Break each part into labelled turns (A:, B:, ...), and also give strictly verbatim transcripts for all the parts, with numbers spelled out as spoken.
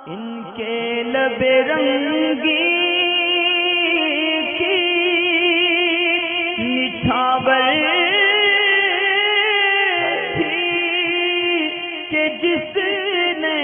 A: ان کے لب رنگی کی نچھاور تھی کہ جس نے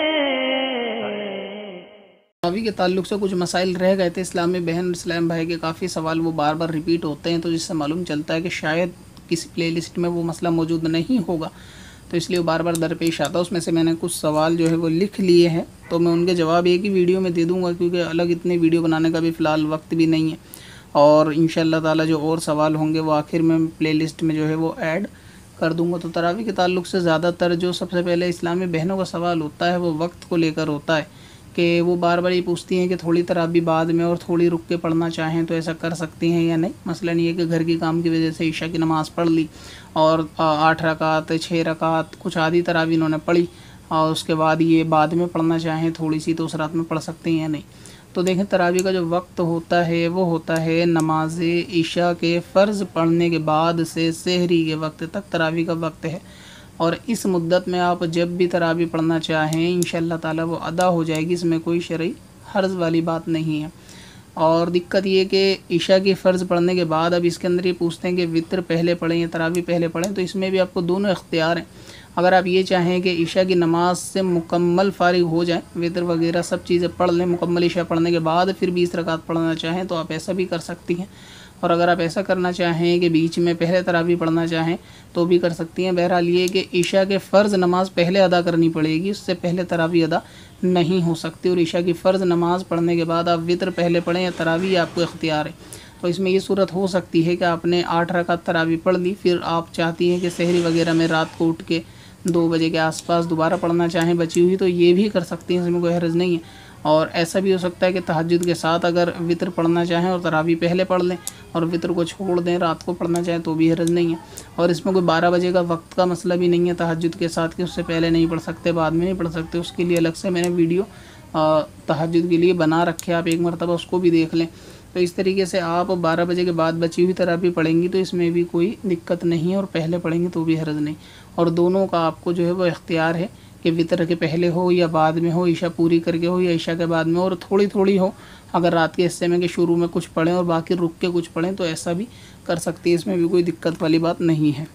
B: تراویح کے تعلق سے کچھ مسائل رہ گئے تھے اسلامی بہن اسلام بھائی کے، کافی سوال وہ بار بار ریپیٹ ہوتے ہیں، تو جس سے معلوم چلتا ہے کہ شاید کسی پلے لسٹ میں وہ مسئلہ موجود نہیں ہوگا، تو اس لیے وہ بار بار درپیش آتا ہے۔ اس میں سے میں نے کچھ سوال جو ہے وہ لکھ لیے ہیں، تو میں ان کے جواب ایک ہی ویڈیو میں دے دوں گا، کیونکہ الگ اتنے ویڈیو بنانے کا بھی فی الحال وقت بھی نہیں ہے، اور انشاءاللہ تعالی جو اور سوال ہوں گے وہ آخر میں پلے لسٹ میں جو ہے وہ ایڈ کر دوں گا۔ تو تراویح کے تعلق سے زیادہ تر جو سب سے پہلے اسلامی بہنوں کا سوال ہوتا ہے وہ وقت کو لے کر ہوتا ہے، کہ وہ بار بار یہ پوچھتی ہیں کہ تھوڑی تراویح بعد میں اور تھوڑی رک کے پڑھنا چاہیں تو ایسا کر سکتی ہیں یا نہیں۔ مثلا یہ کہ گھر کی کام کی وجہ سے عشاء کی نماز پڑھ لی اور آٹھ رکعت چھ رکعت کچھ آدھی تراویح انہوں نے پڑھی، اور اس کے بعد یہ بعد میں پڑھنا چاہیں تھوڑی سی، تو اس رات میں پڑھ سکتے ہیں یا نہیں۔ تو دیکھیں تراویح کا جو وقت ہوتا ہے وہ ہوتا ہے نماز عشاء کے فرض پڑھنے کے بعد سے سحری کے وقت تک تراویح کا وقت ہے، اور اس مدت میں آپ جب بھی تراویح پڑھنا چاہیں انشاءاللہ تعالی وہ ادا ہو جائے گی، اس میں کوئی شرعی حرج والی بات نہیں ہے۔ اور دقت یہ کہ عشاء کی فرض پڑھنے کے بعد اب اس کے اندر یہ پوچھتے ہیں کہ وطر پہلے پڑھیں یا تراویح پہلے پڑھیں، تو اس میں بھی آپ کو دونوں اختیار ہیں۔ اگر آپ یہ چاہیں کہ عشاء کی نماز سے مکمل فارغ ہو جائیں، وطر وغیرہ سب چیزیں پڑھ لیں، مکمل عشاء پڑھنے کے بعد پھر بیس رکعت پڑھنا چاہیں تو آپ ایسا بھی کر سکتی ہیں، اور اگر آپ ایسا کرنا چاہیں کہ بیچ میں پہلے تراویح پڑھنا چاہیں تو بھی کر سکتی ہیں۔ بہرحال یہ کہ عشاء کے فرض نماز پہلے ادا کرنی پڑے گی، اس سے پہلے تراویح ادا نہیں ہو سکتی، اور عشاء کی فرض نماز پڑھنے کے بعد آپ وطر پہلے پڑھیں یا تراویح آپ کو اختیار ہے۔ تو اس میں یہ صورت ہو سکتی ہے کہ آپ نے آٹھ رکعت تراویح پڑھ لی، پھر آپ چاہتی ہیں کہ سحری وغیرہ میں رات کو اٹھ کے دو بجے کے آس پاس دوبارہ پڑھنا چاہیں بچی ہوئی، تو یہ بھی کر سکتی ہیں، اس میں کوئی حرج نہیں ہے۔ اور ایسا بھی ہو سکتا ہے کہ تہجد کے ساتھ اگر وطر پڑھنا چاہیں اور تراویح پہلے پڑھ لیں اور وطر کو چھوڑ دیں، رات کو پڑھنا چاہیں تو بھی حرج نہیں ہے۔ اور اس میں کوئی بارہ بجے کا وقت کا مسئلہ بھی نہیں ہے تہجد کے ساتھ، کہ اس سے پہلے نہیں پڑھ سکتے بعد میں نہیں پڑھ سکتے، اس کے لیے الگ سے میں نے ویڈیو تہجد کے لیے بنا رکھے، آپ ایک مرتبہ اس کو بھی دیکھ لیں۔ تو اس طریقے سے آپ بارہ بجے کے بعد بچی ہوئی تراویح پڑھیں گی تو اس میں بھی کوئی دقت نہیں ہے، اور پہلے پڑھیں گی تو بھی حرج نہیں، اور دونوں کا آپ کو جو ہے وہ اختیار ہے کہ وطر کے پہلے ہو یا بعد میں ہو، عشاء پوری کر کے ہو یا عشاء کے بعد میں، اور تھوڑی تھوڑی ہو، اگر رات کے حصے میں کہ شروع میں کچھ پڑھیں اور باقی رک کے کچھ پڑھیں تو ایسا بھی کر سکتی ہے، اس میں بھی کوئی دقت والی بات نہیں ہے۔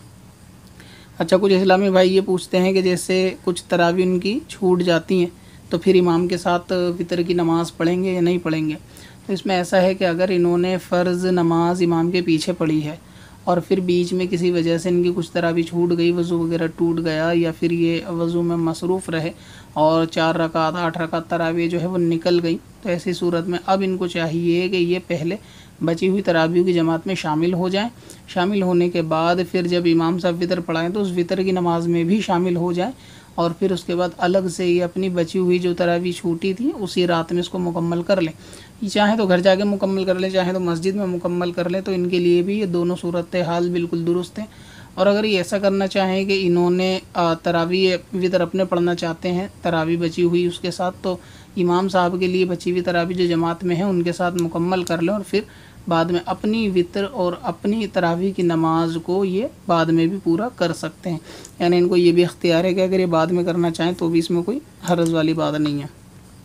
B: اچھا، کچھ اسلامی بھائی یہ پوچھتے ہیں کہ جیسے کچھ تراویح ان کی چھوٹ جاتی ہیں تو پھر امام کے ساتھ وطر کی نماز پڑھیں گے یا نہیں پڑھیں گے؟ تو اس میں ایسا ہے کہ اگر انہوں نے فرض نماز امام کے پیچھے پڑھی ہے اور پھر بیچ میں کسی وجہ سے ان کی کچھ تراویح چھوٹ گئی، وضو وغیرہ ٹوٹ گیا، یا پھر یہ وضو میں مصروف رہے اور چار رکعت آٹھ رکعت تراویح جو ہے وہ نکل گئی، تو ایسی صورت میں اب ان کو چاہیے کہ یہ پہلے بچی ہوئی تراویح کی جماعت میں شامل ہو جائیں، شامل ہونے کے بعد پھر جب امام صاحب وطر پڑھائیں تو اس وطر کی نماز میں بھی شامل ہو جائیں، اور پھر اس کے بعد الگ سے یہ اپنی بچی ہوئی جو تراویح چھوٹی تھی اسی رات میں اس کو مکمل کر لیں۔ چاہیں تو گھر جا کے مکمل کر لیں، چاہیں تو مسجد میں مکمل کر لیں، تو ان کے لیے بھی یہ دونوں صورت حال بالکل درست ہیں۔ اور اگر یہ ایسا کرنا چاہیں کہ انہوں نے تراویح وطر اپنے پڑھنا چاہتے ہیں تراویح بچی ہوئی اس کے ساتھ، تو امام صاحب کے لیے بچی ہوئی تراویح جو جماعت میں ہیں ان کے ساتھ مکمل کر لیں، اور پھر بعد میں اپنی وطر اور اپنی تراویح کی نماز کو یہ بعد میں بھی پورا کر سکتے ہیں، یعنی ان کو یہ بھی اختیار ہے کہ اگر یہ بعد میں کرنا چاہیں تو بھی اس میں کوئی حرج والی بات نہیں ہے۔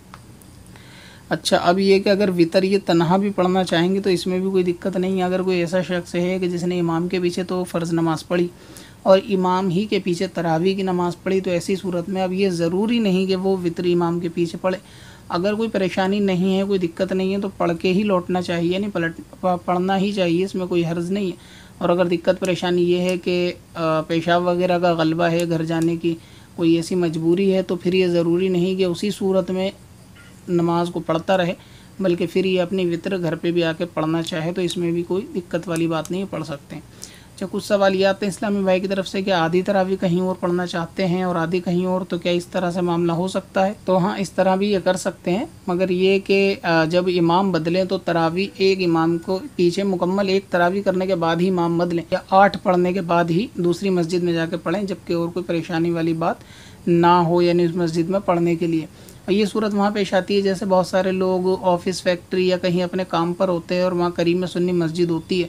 B: اچھا، اب یہ کہ اگر وطر یہ تنہا بھی پڑھنا چاہیں گے تو اس میں بھی کوئی دقت نہیں ہے۔ اگر کوئی ایسا شخص ہے کہ جس نے امام کے پیچھے تو فرض نماز پڑھی اور امام ہی کے پیچھے تراویح کی نماز پڑھی، تو ایسی صورت میں اب یہ ضروری نہیں کہ وہ وطر امام کے پیچھے پڑھے۔ اگر کوئی پریشانی نہیں ہے، کوئی دقت نہیں ہے تو پڑھ کے ہی لوٹنا چاہیے، نہیں پلٹ پڑھنا ہی چاہیے، اس میں کوئی حرج نہیں ہے۔ اور اگر دقت پریشانی یہ ہے کہ پیشاب وغیرہ کا غلبہ ہے، گھر جانے کی کوئی ایسی مجبوری ہے، تو پھر یہ ضروری نہیں کہ اسی صورت میں نماز کو پڑھتا رہے، بلکہ پھر یہ اپنی وطر گھر پہ بھی آ کے پڑھنا چاہے تو اس میں بھی کوئی دقت والی بات نہیں، پڑھ سکتے ہیں۔ اچھا، کچھ سوال یہ آتے ہیں اسلامی بھائی کی طرف سے کہ آدھی تراویح کہیں اور پڑھنا چاہتے ہیں اور آدھی کہیں اور، تو کیا اس طرح سے معاملہ ہو سکتا ہے؟ تو ہاں، اس طرح بھی یہ کر سکتے ہیں، مگر یہ کہ جب امام بدلیں تو تراویح ایک امام کو پیچھے مکمل ایک تراویح کرنے کے بعد ہی امام بدلیں، یا آٹھ پڑھنے کے بعد ہی دوسری مسجد میں جا کے پڑھیں، جبکہ اور کوئی پریشانی والی بات نہ ہو، یعنی اس مسجد میں پڑھنے کے لیے۔ اور یہ صورت وہاں پیش آتی ہے جیسے بہت سارے لوگ آفس فیکٹری یا کہیں اپنے کام پر ہوتے ہیں اور وہاں قریب میں سنی مسجد ہوتی ہے،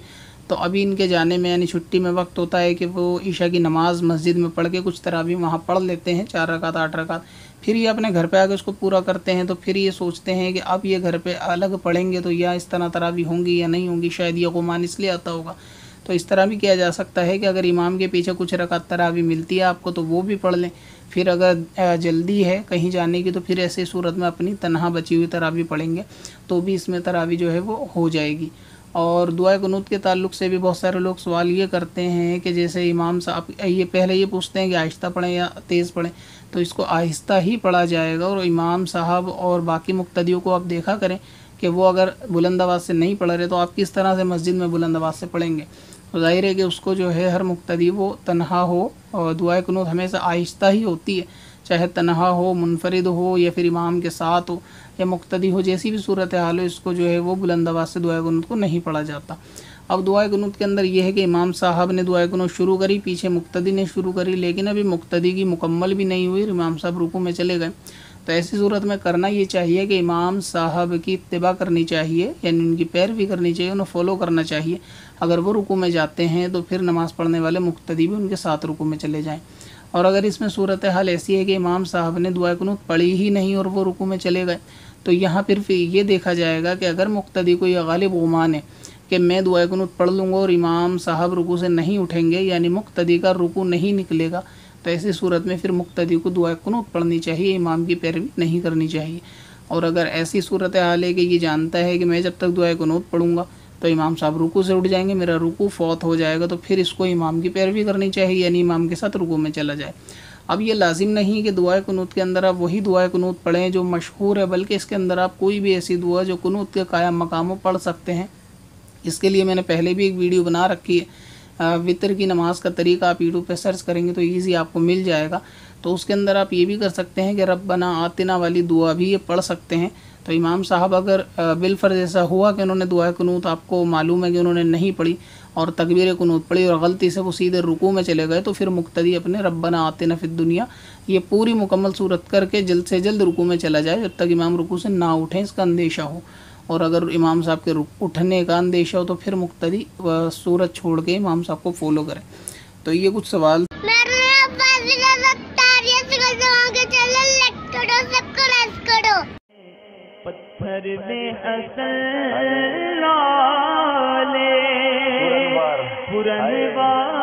B: تو ابھی ان کے جانے میں یعنی چھٹی میں وقت ہوتا ہے کہ وہ عشاء کی نماز مسجد میں پڑھ کے کچھ تراویح وہاں پڑھ لیتے ہیں، چار رکعت آٹھ رکعت، پھر یہ اپنے گھر پہ آ کے اس کو پورا کرتے ہیں. تو پھر یہ سوچتے ہیں کہ اب یہ گھر پہ الگ پڑھیں گے تو یا اس طرح تراویح ہوں گی یا نہیں ہوں گی، شاید یہ گمان اس لیے آتا ہوگا. تو اس طرح بھی کیا جا سکتا ہے کہ اگر امام کے پیچھے کچھ رکعت تراویح ملتی ہے آپ کو تو وہ بھی پڑھ لیں. پھر اگر جلدی ہے کہیں جانے کی تو پھر ایسی صورت میں اپنی تنہا بچی ہوئی تراویح پڑھیں گے تو بھی اس میں تراویح جو ہے وہ ہو جائے گی. اور دعائے قنوت کے تعلق سے بھی بہت سارے لوگ سوال یہ کرتے ہیں کہ جیسے امام صاحب یہ پہلے یہ پوچھتے ہیں کہ آہستہ پڑھیں یا تیز پڑھیں، تو اس کو آہستہ ہی پڑھا جائے گا. اور امام صاحب اور باقی مقتدیوں کو آپ دیکھا کریں کہ وہ اگر بلند آواز سے نہیں پڑھ رہے تو آپ کس طرح سے مسجد میں بلند آواز سے پڑھیں گے. تو ظاہر ہے کہ اس کو جو ہے ہر مقتدی وہ تنہا ہو، اور دعائے قنوت ہمیشہ آہستہ ہی ہوتی ہے، چاہے تنہا ہو، منفرد ہو یا پھر امام کے ساتھ ہو یا مقتدی ہو، جیسی بھی صورت حال ہو، اس کو جو ہے وہ بلند آواز سے دعائے قنوت کو نہیں پڑھا جاتا. اب دعائے قنوت کے اندر یہ ہے کہ امام صاحب نے دعائے قنوت شروع کری، پیچھے مقتدی نے شروع کری، لیکن ابھی مقتدی کی مکمل بھی نہیں ہوئی، امام صاحب رکوع میں چلے گئے. تو ایسی صورت میں کرنا یہ چاہیے کہ امام صاحب کی اتباع کرنی چاہیے، یعنی ان کی پیروی کرنی چاہیے، انہیں فالو کرنا چاہیے. اگر وہ رکوع میں جاتے ہیں تو پھر نماز پڑھنے والے مقتدی بھی ان کے ساتھ رکوع میں چلے جائیں. اور اگر اس میں صورتحال ایسی ہے کہ امام صاحب نے دعائے قنوت پڑھی ہی نہیں اور وہ رکوع میں چلے گئے تو یہاں پھر یہ دیکھا جائے گا کہ اگر مقتدی کو یہ غالب گمان ہے کہ میں دعائے قنوت پڑھ لوں گا اور امام صاحب رکوع سے نہیں اٹھیں گے، یعنی مقتدی کا رکوع نہیں نکلے گا، تو ایسی صورت میں پھر مقتدی کو دعائے قنوت پڑھنی چاہیے، امام کی پیروی نہیں کرنی چاہیے. اور اگر ایسی صورتحال ہے کہ یہ جانتا ہے کہ میں جب تک دعائے قنوت پڑھوں گا تو امام صاحب رکوع سے اٹھ جائیں گے، میرا رکوع فوت ہو جائے گا، تو پھر اس کو امام کی پیروی کرنی چاہیے، یعنی امام کے ساتھ رکوع میں چلا جائے. اب یہ لازم نہیں کہ دعائے قنوت کے اندر آپ وہی دعائے قنوت پڑھیں جو مشہور ہے، بلکہ اس کے اندر آپ کوئی بھی ایسی دعا جو قنوت کے قائم مقاموں پڑھ سکتے ہیں. اس کے لیے میں نے پہلے بھی ایک ویڈیو بنا رکھی ہے، وطر کی نماز کا طریقہ آپ یوٹیوب پہ سرچ کریں گے تو ایزی آپ کو مل جائے گا. تو اس کے اندر آپ یہ بھی کر سکتے ہیں کہ ربنا آتنا والی دعا بھی یہ پڑھ سکتے ہیں. تو امام صاحب اگر بالفرض ایسا ہوا کہ انہوں نے دعائے قنوت آپ کو معلوم ہے کہ انہوں نے نہیں پڑھی اور تکبیر قنوت پڑھی اور غلطی سے وہ سیدھے رکوع میں چلے گئے، تو پھر مقتدی اپنے ربنا آتنا فی الدنیا یہ پوری مکمل صورت کر کے جلد سے جلد رکوع میں چلا جائے جب تک امام رکوع سے نہ اٹھیں، اس کا اندیشہ ہو. اور اگر امام صاحب کے اٹھنے کا اندیشہ ہو تو پھر مقتدی صورت چھوڑ کے امام صاحب کو فالو کرے. تو یہ کچھ سوال
A: پتھر میں حسن لالے پرن